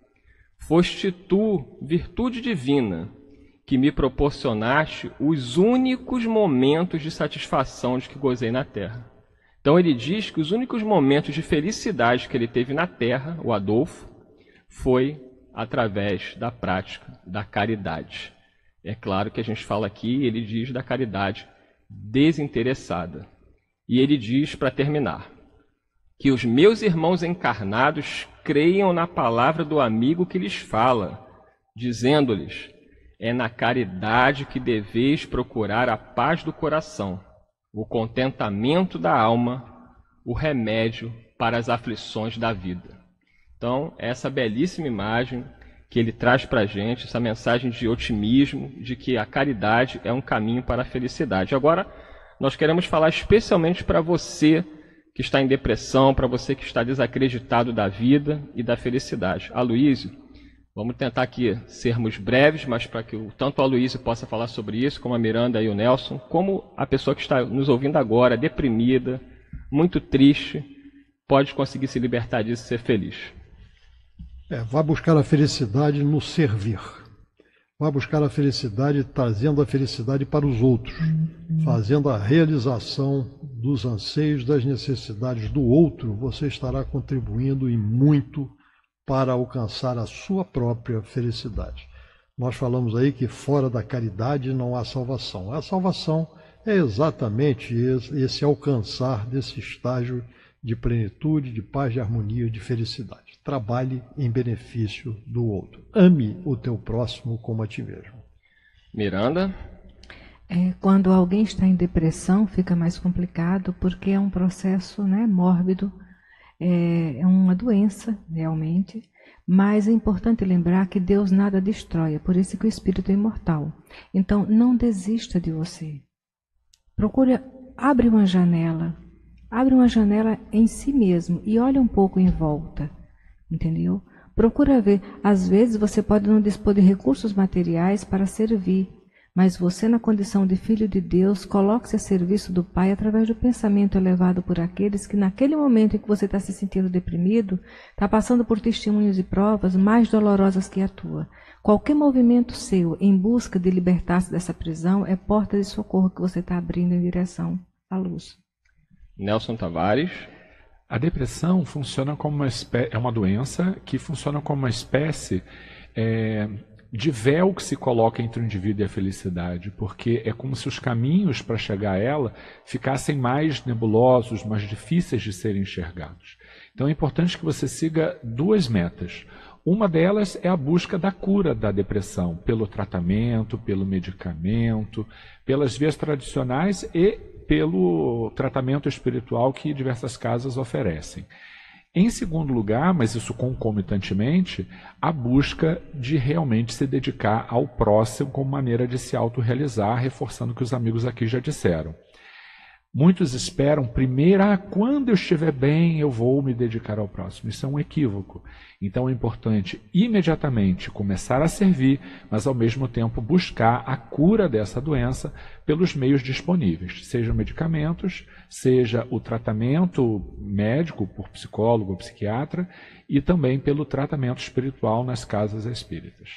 Foste tu, virtude divina, que me proporcionaste os únicos momentos de satisfação de que gozei na terra. Então ele diz que os únicos momentos de felicidade que ele teve na terra, o Adolfo, foi através da prática da caridade. É claro que a gente fala aqui, ele diz da caridade desinteressada. E ele diz, para terminar, que os meus irmãos encarnados creiam na palavra do amigo que lhes fala, dizendo-lhes, é na caridade que deveis procurar a paz do coração, o contentamento da alma, o remédio para as aflições da vida. Então, essa belíssima imagem que ele traz para a gente, essa mensagem de otimismo, de que a caridade é um caminho para a felicidade. Agora, nós queremos falar especialmente para você que está em depressão, para você que está desacreditado da vida e da felicidade. Aloísio, vamos tentar aqui sermos breves, mas para que tanto a Aloísio possa falar sobre isso, como a Miranda e o Nelson, como a pessoa que está nos ouvindo agora, deprimida, muito triste, pode conseguir se libertar disso e ser feliz. É, vai buscar a felicidade no servir. Vai buscar a felicidade trazendo a felicidade para os outros, fazendo a realização dos anseios, das necessidades do outro, você estará contribuindo e muito para alcançar a sua própria felicidade. Nós falamos aí que fora da caridade não há salvação. A salvação é exatamente esse, esse alcançar desse estágio de plenitude, de paz, de harmonia, de felicidade. Trabalhe em benefício do outro. Ame o teu próximo como a ti mesmo. Miranda? É, quando alguém está em depressão, fica mais complicado, porque é um processo, né, mórbido, é, é uma doença, realmente, mas é importante lembrar que Deus nada destrói, é por isso que o espírito é imortal. Então, não desista de você. Procure, abre uma janela, abre uma janela em si mesmo e olha um pouco em volta. Entendeu? Procura ver, às vezes você pode não dispor de recursos materiais para servir, mas você, na condição de filho de Deus, coloque-se a serviço do Pai através do pensamento elevado por aqueles que, naquele momento em que você está se sentindo deprimido, está passando por testemunhos e provas mais dolorosas que a tua. Qualquer movimento seu em busca de libertar-se dessa prisão é porta de socorro que você está abrindo em direção à luz. Nelson Tavares. A depressão funciona como uma espé- é uma doença que funciona como uma espécie é, de véu que se coloca entre o indivíduo e a felicidade, porque é como se os caminhos para chegar a ela ficassem mais nebulosos, mais difíceis de serem enxergados. Então é importante que você siga duas metas. Uma delas é a busca da cura da depressão, pelo tratamento, pelo medicamento, pelas vias tradicionais e pelo tratamento espiritual que diversas casas oferecem. Em segundo lugar, mas isso concomitantemente, a busca de realmente se dedicar ao próximo como maneira de se autorrealizar, reforçando o que os amigos aqui já disseram. Muitos esperam primeiro, ah, quando eu estiver bem, eu vou me dedicar ao próximo. Isso é um equívoco. Então é importante imediatamente começar a servir, mas ao mesmo tempo buscar a cura dessa doença pelos meios disponíveis, sejam medicamentos, seja o tratamento médico por psicólogo ou psiquiatra e também pelo tratamento espiritual nas casas espíritas.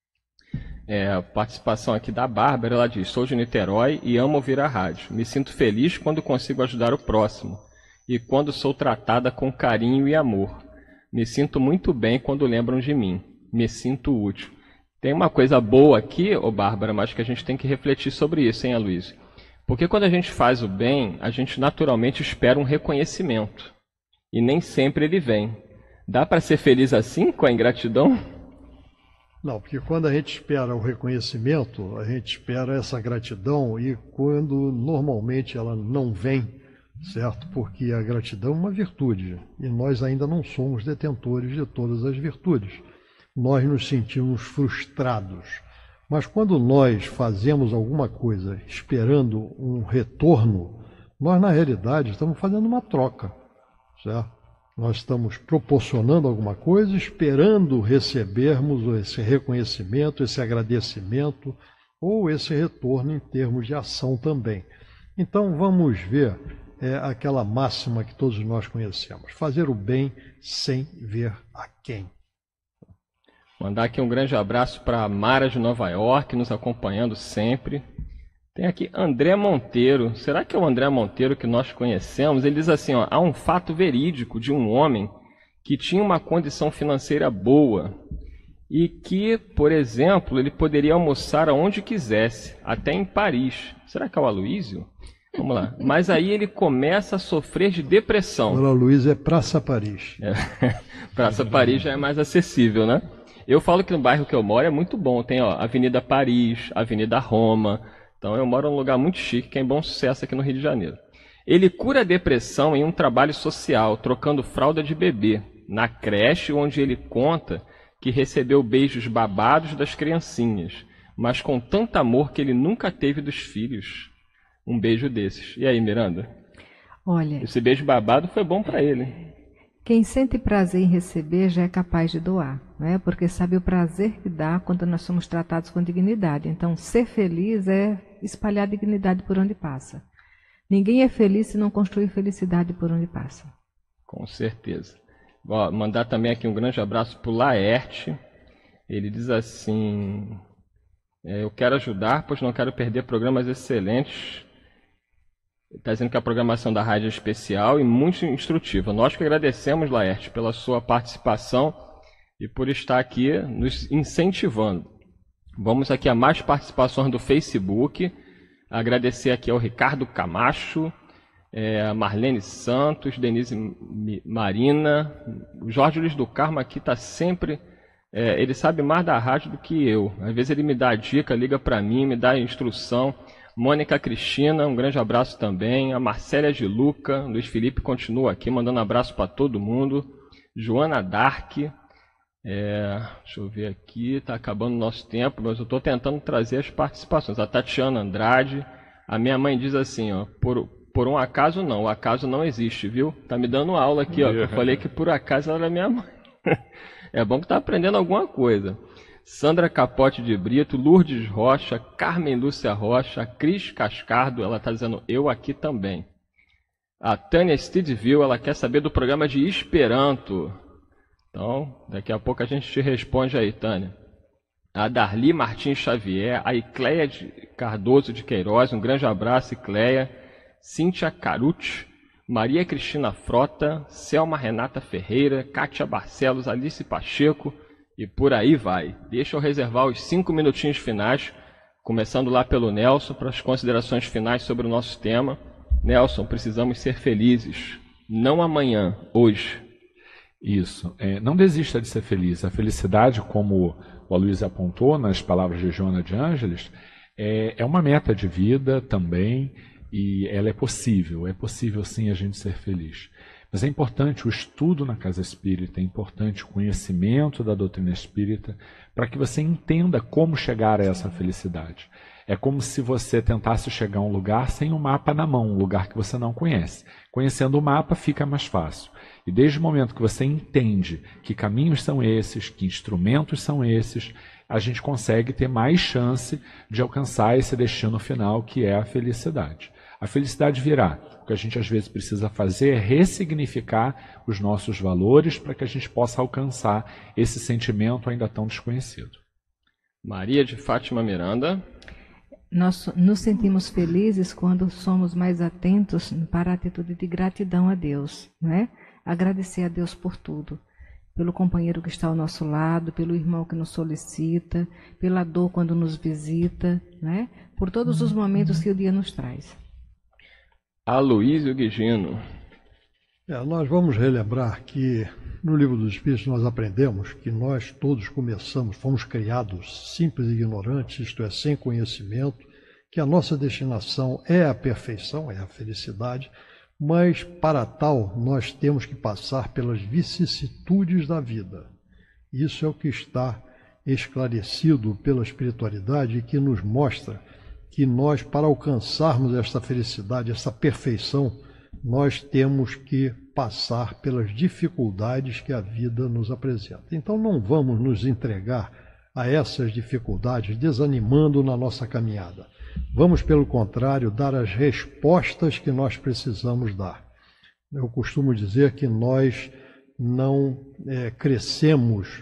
É, a participação aqui da Bárbara, ela diz: sou de Niterói e amo ouvir a rádio. Me sinto feliz quando consigo ajudar o próximo e quando sou tratada com carinho e amor. Me sinto muito bem quando lembram de mim. Me sinto útil. Tem uma coisa boa aqui, ô Bárbara, mas que a gente tem que refletir sobre isso, hein, Aloysio? Porque quando a gente faz o bem, a gente naturalmente espera um reconhecimento. E nem sempre ele vem. Dá para ser feliz assim, com a ingratidão? Não, porque quando a gente espera o reconhecimento, a gente espera essa gratidão e quando normalmente ela não vem, certo? Porque a gratidão é uma virtude e nós ainda não somos detentores de todas as virtudes. Nós nos sentimos frustrados. Mas quando nós fazemos alguma coisa esperando um retorno, nós na realidade estamos fazendo uma troca, certo? Nós estamos proporcionando alguma coisa, esperando recebermos esse reconhecimento, esse agradecimento ou esse retorno em termos de ação também. Então vamos ver é, aquela máxima que todos nós conhecemos: fazer o bem sem ver a quem. Mandar aqui um grande abraço para a Mara de Nova York, nos acompanhando sempre. Tem aqui André Monteiro. Será que é o André Monteiro que nós conhecemos? Ele diz assim, ó, há um fato verídico de um homem que tinha uma condição financeira boa e que, por exemplo, ele poderia almoçar aonde quisesse, até em Paris. Será que é o Aloysio? Vamos lá. Mas aí ele começa a sofrer de depressão. O Aloysio é Praça Paris. É. Praça Paris já é mais acessível, né? Eu falo que no bairro que eu moro é muito bom. Tem ó, Avenida Paris, Avenida Roma. Então eu moro num lugar muito chique, que é em Bom Sucesso aqui no Rio de Janeiro. Ele cura a depressão em um trabalho social, trocando fralda de bebê, na creche onde ele conta que recebeu beijos babados das criancinhas, mas com tanto amor que ele nunca teve dos filhos. Um beijo desses. E aí, Miranda? Olha, esse beijo babado foi bom para ele. Quem sente prazer em receber já é capaz de doar, né? Porque sabe o prazer que dá quando nós somos tratados com dignidade. Então, ser feliz é espalhar dignidade por onde passa. Ninguém é feliz se não construir felicidade por onde passa. Com certeza. Vou mandar também aqui um grande abraço para o Laerte. Ele diz assim, é, eu quero ajudar, pois não quero perder programas excelentes. Está dizendo que a programação da rádio é especial e muito instrutiva. Nós que agradecemos, Laerte, pela sua participação e por estar aqui nos incentivando. Vamos aqui a mais participações do Facebook. Agradecer aqui ao Ricardo Camacho, é, a Marlene Santos, Denise Marina. O Jorge Luiz do Carmo aqui está sempre... É, ele sabe mais da rádio do que eu. Às vezes ele me dá dica, liga para mim, me dá instrução. Mônica Cristina, um grande abraço também. A Marcélia de Luca, Luiz Felipe continua aqui, mandando abraço para todo mundo. Joana Dark, é, deixa eu ver aqui, está acabando o nosso tempo, mas eu estou tentando trazer as participações. A Tatiana Andrade, a minha mãe diz assim, ó, por, por um acaso não, o acaso não existe, viu? Tá me dando aula aqui, ó. Eu falei que por acaso ela era minha mãe. É bom que tá aprendendo alguma coisa. Sandra Capote de Brito, Lourdes Rocha, Carmen Lúcia Rocha, Cris Cascardo, ela está dizendo eu aqui também. A Tânia Stidville, ela quer saber do programa de Esperanto. Então, daqui a pouco a gente te responde aí, Tânia. A Darli Martins Xavier, a Icleia de Cardoso de Queiroz, um grande abraço, Icleia. Cíntia Carucci, Maria Cristina Frota, Selma Renata Ferreira, Kátia Barcelos, Alice Pacheco, e por aí vai. Deixa eu reservar os cinco minutinhos finais, começando lá pelo Nelson, para as considerações finais sobre o nosso tema. Nelson, precisamos ser felizes, não amanhã, hoje. Isso. É, não desista de ser feliz. A felicidade, como o Aloysio apontou nas palavras de Joana de Ângeles, é, é uma meta de vida também, e ela é possível. É possível, sim, a gente ser feliz. Mas é importante o estudo na casa espírita, é importante o conhecimento da doutrina espírita, para que você entenda como chegar a essa felicidade. É como se você tentasse chegar a um lugar sem um mapa na mão, um lugar que você não conhece. Conhecendo o mapa fica mais fácil. E desde o momento que você entende que caminhos são esses, que instrumentos são esses, a gente consegue ter mais chance de alcançar esse destino final, que é a felicidade. A felicidade virá. O que a gente às vezes precisa fazer é ressignificar os nossos valores para que a gente possa alcançar esse sentimento ainda tão desconhecido. Maria de Fátima Miranda. Nós nos sentimos felizes quando somos mais atentos para a atitude de gratidão a Deus, não é? Agradecer a Deus por tudo. Pelo companheiro que está ao nosso lado, pelo irmão que nos solicita, pela dor quando nos visita, não é? Por todos os momentos que o dia nos traz. Aloysio Guigino. É, nós vamos relembrar que no Livro dos Espíritos nós aprendemos que nós todos começamos, fomos criados simples e ignorantes, isto é, sem conhecimento, que a nossa destinação é a perfeição, é a felicidade, mas para tal nós temos que passar pelas vicissitudes da vida. Isso é o que está esclarecido pela espiritualidade e que nos mostra que nós, para alcançarmos esta felicidade, essa perfeição, nós temos que passar pelas dificuldades que a vida nos apresenta. Então não vamos nos entregar a essas dificuldades desanimando na nossa caminhada. Vamos, pelo contrário, dar as respostas que nós precisamos dar. Eu costumo dizer que nós não é, crescemos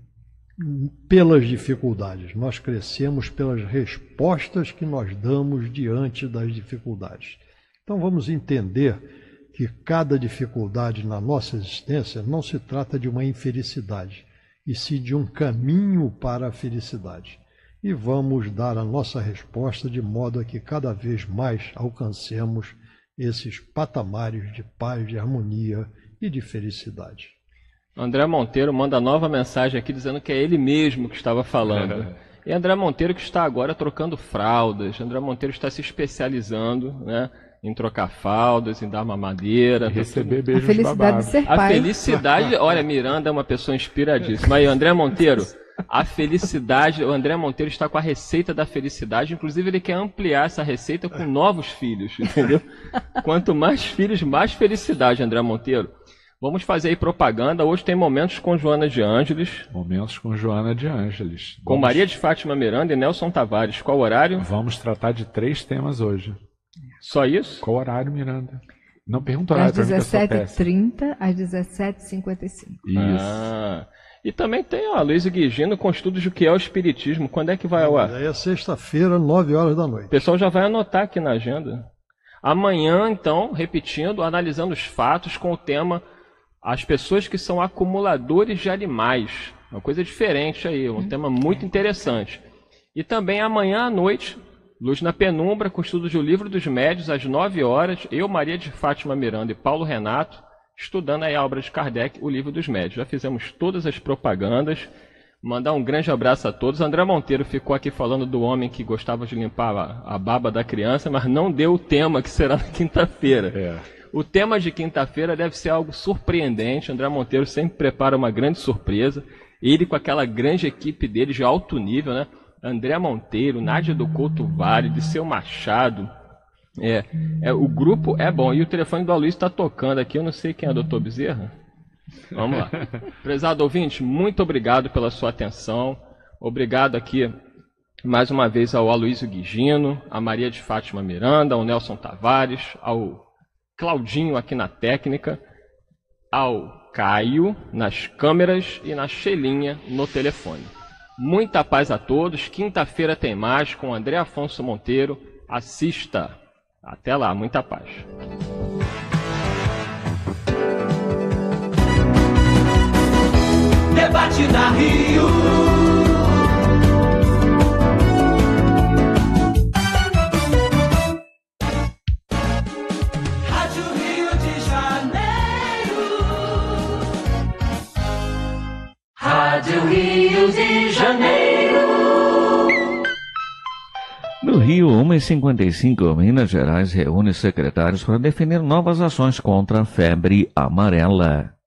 pelas dificuldades, nós crescemos pelas respostas que nós damos diante das dificuldades. Então vamos entender que cada dificuldade na nossa existência não se trata de uma infelicidade, e sim de um caminho para a felicidade. E vamos dar a nossa resposta de modo a que cada vez mais alcancemos esses patamares de paz, de harmonia e de felicidade. André Monteiro manda nova mensagem aqui dizendo que é ele mesmo que estava falando. E André Monteiro que está agora trocando fraldas. André Monteiro está se especializando, né, em trocar fraldas, em dar mamadeira. Receber beijos A felicidade babados. de ser A pai. felicidade... Olha, Miranda é uma pessoa inspiradíssima. Aí, André Monteiro, a felicidade... O André Monteiro está com a receita da felicidade. Inclusive, ele quer ampliar essa receita com novos filhos, entendeu? Quanto mais filhos, mais felicidade, André Monteiro. Vamos fazer aí propaganda. Hoje tem Momentos com Joana de Ângeles. Momentos com Joana de Ângeles. Com Vamos... Maria de Fátima Miranda e Nelson Tavares. Qual horário? Vamos tratar de três temas hoje. Só isso? Qual horário, Miranda? Não pergunta o Das horário para mim, que eu sou dezessete e péssimo. trinta às dezessete e cinquenta e cinco. Isso. Ah, e também tem o Aloysio Guigino com estudos do que é o Espiritismo. Quando é que vai ao ar? Aí é sexta-feira, nove horas da O noite. pessoal já vai anotar aqui na agenda. Amanhã, então, repetindo, analisando os fatos com o tema As pessoas que são acumuladores de animais. Uma coisa diferente aí, um tema muito interessante. E também amanhã à noite, Luz na Penumbra, com estudo do Livro dos Médios, às nove horas, eu, Maria de Fátima Miranda e Paulo Renato, estudando aí a obra de Kardec, o Livro dos Médios. Já fizemos todas as propagandas. Mandar um grande abraço a todos. André Monteiro ficou aqui falando do homem que gostava de limpar a, a baba da criança, mas não deu o tema que será na quinta-feira. É. O tema de quinta-feira deve ser algo surpreendente. André Monteiro sempre prepara uma grande surpresa. Ele com aquela grande equipe dele de alto nível, né? André Monteiro, Nádia do Couto Vale, Disseu Machado. É, é, o grupo é bom. E o telefone do Aloysio está tocando aqui. Eu não sei quem é o doutor Bezerra. Vamos lá. Prezado ouvinte, muito obrigado pela sua atenção. Obrigado aqui mais uma vez ao Aloysio Guigino, a Maria de Fátima Miranda, ao Nelson Tavares, ao Claudinho aqui na técnica, ao Caio nas câmeras e na Xelinha no telefone. Muita paz a todos. Quinta-feira tem mais com André Afonso Monteiro. Assista. Até lá, muita paz. debate na Rio. Rádio Rio de Janeiro. Rádio Rio de Janeiro. No Rio, uma e cinquenta e cinco, Minas Gerais reúne secretários para definir novas ações contra a febre amarela.